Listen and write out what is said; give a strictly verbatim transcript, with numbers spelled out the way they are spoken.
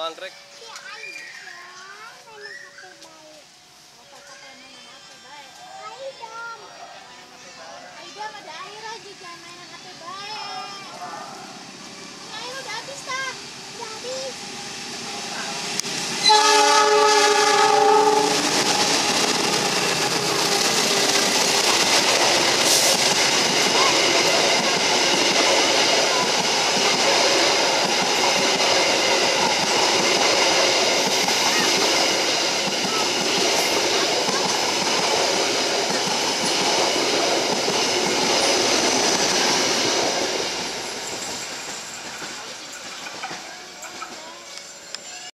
anggrek. Si Aida main H P baik. Oh, kakak main H P baik. Aida. Aida ada air aja jangan main H P